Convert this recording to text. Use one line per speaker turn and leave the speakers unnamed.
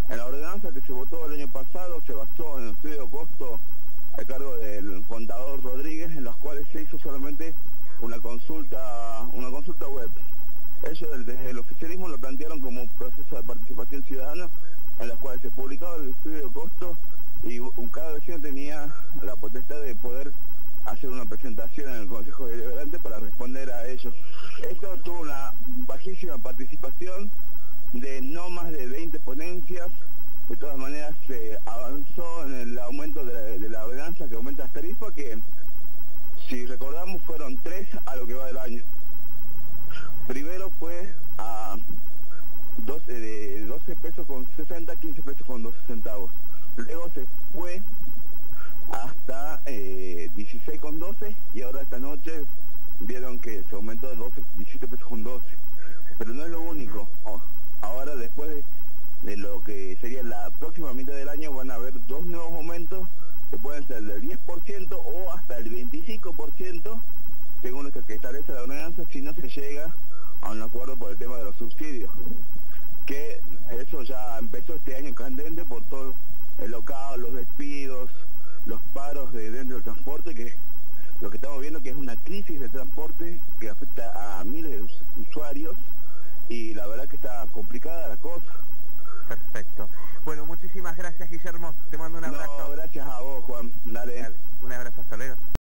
En la ordenanza que se votó el año pasado se basó en el estudio de costo a cargo del contador Rodríguez, en los cuales se hizo solamente una consulta web. Ellos desde el oficialismo lo plantearon como un proceso de participación ciudadana, en los cuales se publicaba el estudio de costo y cada vecino tenía la potestad de poder hacer una presentación en el Consejo Deliberante para responder a ellos. Esto tuvo una bajísima participación de no más de 20 ponencias. De todas maneras se avanzó en el aumento de la ordenanza, que aumenta las tarifas, que si recordamos fueron 3 a lo que va del año. Primero fue a 12 pesos con 60, 15 pesos con 12 centavos. Luego se fue hasta 16 con 12 y ahora esta noche vieron que se aumentó de 17 pesos con 12. Pero no es lo único. Ahora después de lo que sería la próxima mitad del año van a haber 2 nuevos aumentos que pueden ser del 10% o hasta el 25%, según lo que establece la ordenanza, si no se llega a un acuerdo por el tema de los subsidios, que eso ya empezó este año candente por todo el local, los despidos, los paros de dentro del transporte, que lo que estamos viendo que es una crisis de transporte que afecta a miles de usuarios y la verdad que está complicada la cosa.
Perfecto. Bueno, muchísimas gracias, Guillermo. Te mando un abrazo.
No, gracias a vos, Juan. Dale.
Un abrazo, hasta luego.